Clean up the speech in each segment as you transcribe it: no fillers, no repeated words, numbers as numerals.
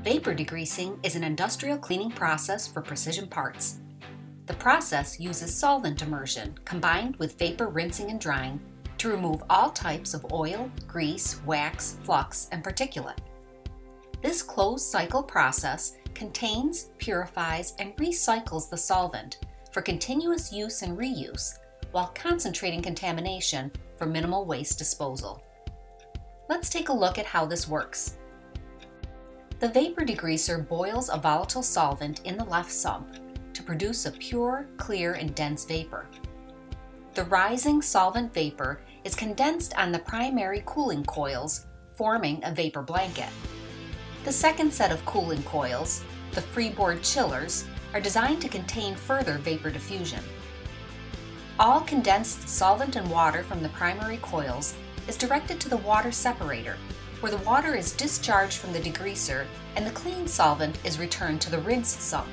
Vapor degreasing is an industrial cleaning process for precision parts. The process uses solvent immersion combined with vapor rinsing and drying to remove all types of oil, grease, wax, flux, and particulate. This closed-cycle process contains, purifies, and recycles the solvent for continuous use and reuse while concentrating contamination for minimal waste disposal. Let's take a look at how this works. The vapor degreaser boils a volatile solvent in the left sump to produce a pure, clear, and dense vapor. The rising solvent vapor is condensed on the primary cooling coils, forming a vapor blanket. The second set of cooling coils, the FREEBOARD chillers, are designed to contain further vapor diffusion. All condensed solvent and water from the primary coils is directed to the water separator, where the water is discharged from the degreaser and the clean solvent is returned to the rinse sump.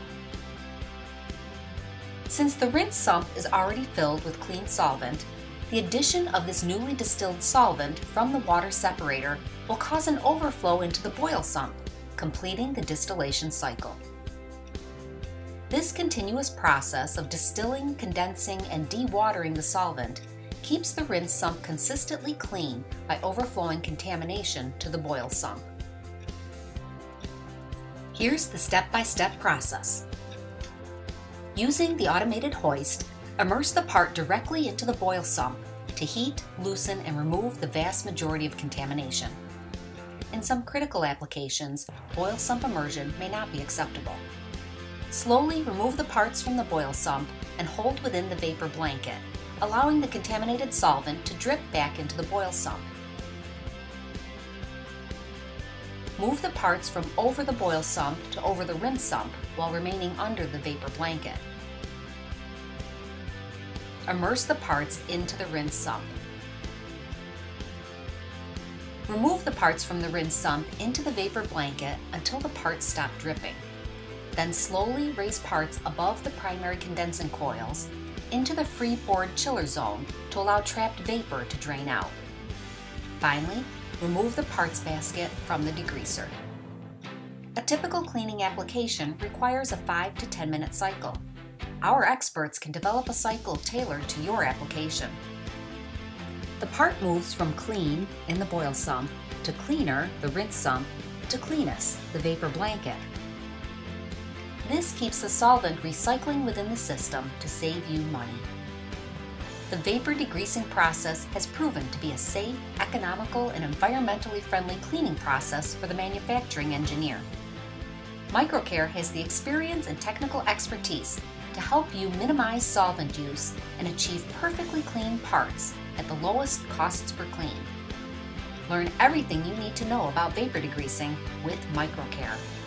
Since the rinse sump is already filled with clean solvent, the addition of this newly distilled solvent from the water separator will cause an overflow into the boil sump, completing the distillation cycle. This continuous process of distilling, condensing, and dewatering the solvent keeps the rinse sump consistently clean by overflowing contamination to the boil sump. Here's the step-by-step process. Using the automated hoist, immerse the part directly into the boil sump to heat, loosen, and remove the vast majority of contamination. In some critical applications, boil sump immersion may not be acceptable. Slowly remove the parts from the boil sump and hold within the vapor blanket, allowing the contaminated solvent to drip back into the boil sump. Move the parts from over the boil sump to over the rinse sump while remaining under the vapor blanket. Immerse the parts into the rinse sump. Remove the parts from the rinse sump into the vapor blanket until the parts stop dripping. Then slowly raise parts above the primary condensing coils into the FREEBOARD chiller zone to allow trapped vapor to drain out. Finally, remove the parts basket from the degreaser. A typical cleaning application requires a 5 to 10 minute cycle. Our experts can develop a cycle tailored to your application. The part moves from clean, in the boil sump, to cleaner, the rinse sump, to cleanest, the vapor blanket. This keeps the solvent recycling within the system to save you money. The vapor degreasing process has proven to be a safe, economical, and environmentally friendly cleaning process for the manufacturing engineer. MicroCare has the experience and technical expertise to help you minimize solvent use and achieve perfectly clean parts at the lowest costs per clean. Learn everything you need to know about vapor degreasing with MicroCare.